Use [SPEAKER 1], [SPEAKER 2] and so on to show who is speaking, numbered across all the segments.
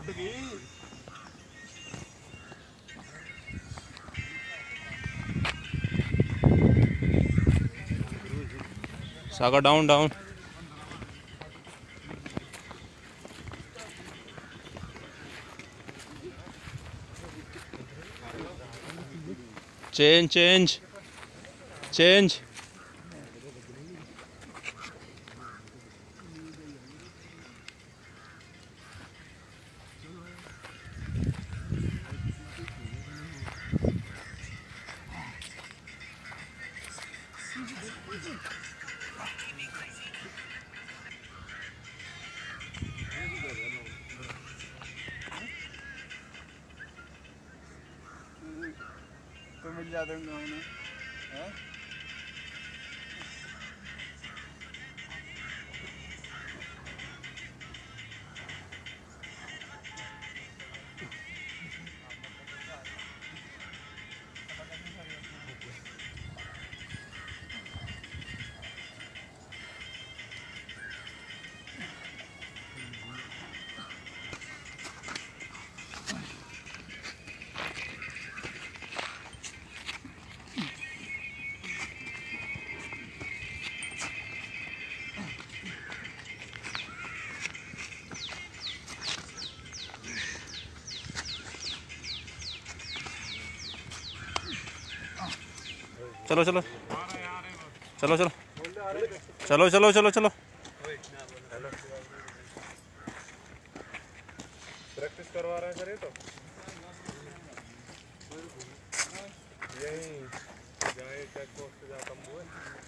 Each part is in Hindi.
[SPEAKER 1] सागर down down. Change change change.
[SPEAKER 2] तो मिल जाते हैं उन्हें।
[SPEAKER 1] चलो चलो चलो चलो चलो चलो चलो चलो।
[SPEAKER 2] प्रैक्टिस करवा रहे हैं सर ये तो यही जाए चेक पोस्ट पे जाता हूँ।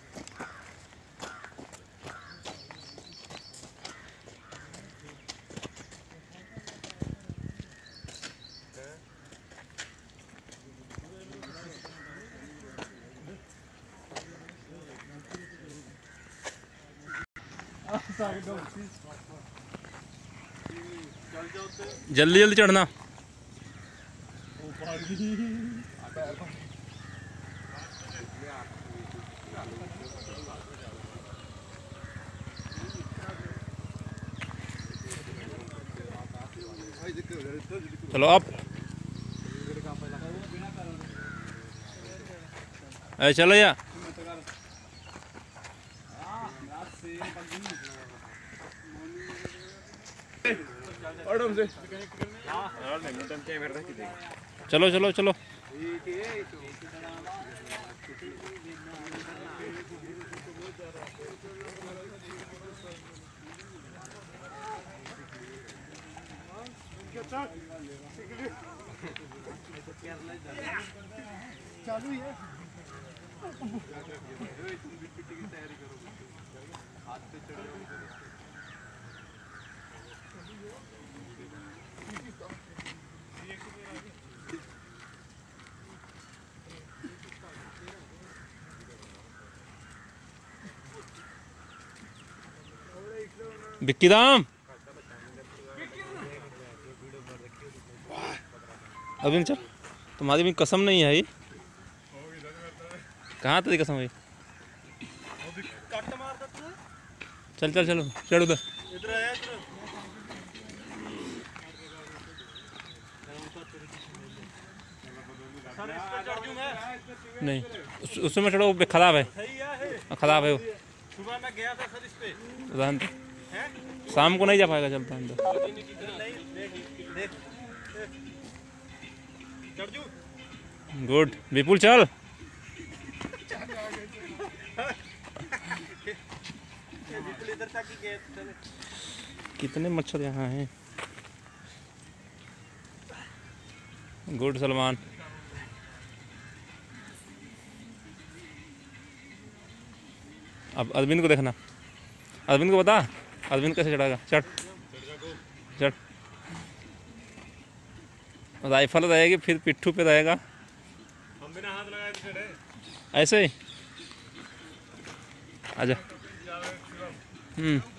[SPEAKER 1] जल्दी जल्दी चढ़ना। चलो अब अरे चलो या चलो चलो चलो।
[SPEAKER 2] चालू है
[SPEAKER 1] बिक्की दाम अभी चल। तुम्हारी भी कसम नहीं है। कहाँ तेरी कसम है? चल चल चलो चढ़ उधर। नहीं उसमें चढ़ो, खराब है, खराब है वो।
[SPEAKER 2] सुबह मैं गया था सर इस पे।
[SPEAKER 1] शाम को नहीं जा पाएगा, चलता अंदर। गुड विपुल चल। कितने मच्छर यहाँ हैं। गुड सलमान। अब अरविंद को देखना, अरविंद को बता अरविंद कैसे चढ़ाएगा। चढ़ चढ़। राइफल रहेगी, फिर पिट्ठू पे रहेगा।
[SPEAKER 2] हम बिना हाथ लगाए तो चढ़े
[SPEAKER 1] ऐसे ही आजा।